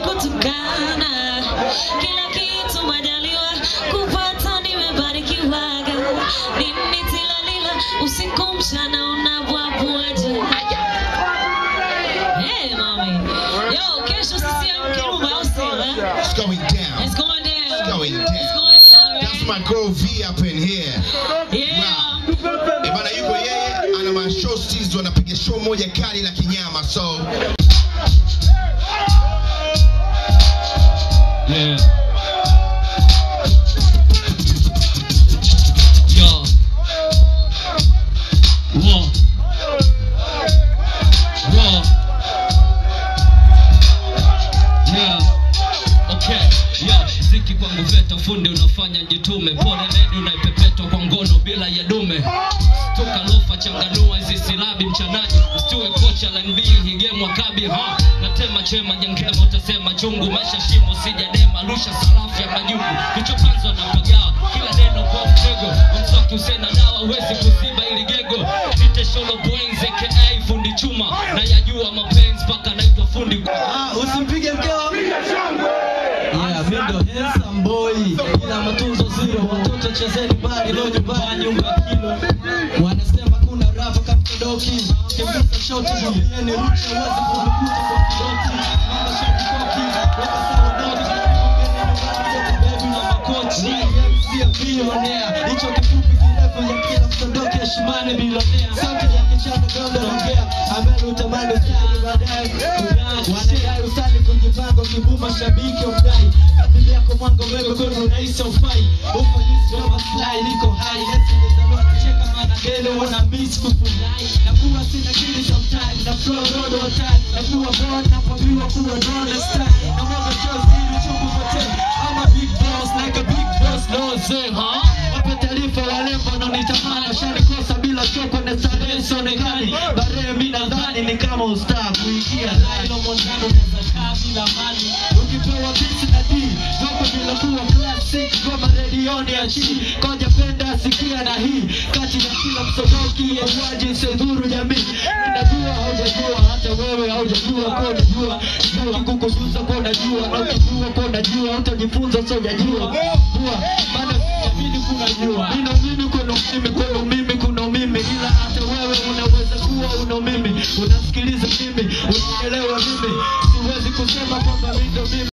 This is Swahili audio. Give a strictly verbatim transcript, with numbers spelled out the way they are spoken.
kutukana. Kila kitu majaliwa kupata nimebarikiwa. Nini tilalila usiku mchana unabwabuaje. Hey mommy. Yo, kesho sisi ya Kirumba au sila? It's going down. It's going down. It's going down. It's going down, right? That's my girl V up in here. Yeah. Wow. Ebana yuko yeye ana mashow season anapiga show moja kali la kinyama so yeah. Yo. Whoa. Whoa. Yeah. Okay. Yo, ziki kwangu veta fundi unafanya jitume. Pole lady unaipepetwa kwa ngono bila ya dume. Toka lofa changanua hizi silabi mchanaji. Usiwe kocha la N B A higemo kabi ha. Natema chema jangema utasema chungu. Maisha shimo sijadema lusha sarafu ya majuku. Kichopanzwa na pagawa kila neno kwa mtego. Mswaki usena dawa huwezi kuziba ili gego. Nite sholo boings aka fundi chuma. Na yajua mapenzi paka naitwa fundi. Ah, usimpige mkeo. Yeah, mindo handsome boy. Ila matunzo zero. Watoto chezeni bali leo nyumbani unga kilo. Wanasema kuna rafa katika doki. Kembisa shoti bilieni rucha wazi kumekuta kwa kidoti. Mama shoti koki. Waka sawa dodi. Baby na makochi. M C ya billionaire. Hicho kifupi kirefu ya kila mtondoki ya shimane billionaire. Sauti ya kichana gombe ongea. Amelu utamani usali baadaye. Wanadai usali kujipanga kibuma shabiki umdai. Kabili yako mwango wewe kono unaisa ufai. Uko nisi wa maslai niko high. Hesi nizalua kucheka mana dele wana miss kufulai. Na kuwa sina kili sometime. Na flow road all time. Na kuwa born na pabiwa kuwa roller style. Na mwanga just dili chungu fote. I'm a big boss like a big boss. No say huh? Wape taarifa walembo na nitamana. Shani kosa bila choko na sare sonekani. Bare mi nadhani ni kama ustaa kuingia. Laino mondano neza kaa bila mani. Ukipewa beats na D Zoko bila kuwa classic Goma redioni ya chini Koja penda sikia na hii Kati ya kila msodoki ya waji sedhuru jamii. Ninajua haujajua hata wewe haujajua kwa unajua. Jua kukujuza kwa unajua. Na ukijua kwa unajua utajifunza so unajua. Bua Bada kuamini kuna jua. Nina mimi kuna mimi kuna mimi kuna mimi. Ila hata wewe unaweza kuwa una mimi. Unasikiliza mimi Unaelewa mimi. Siwezi kusema kwamba mimi ndo mimi.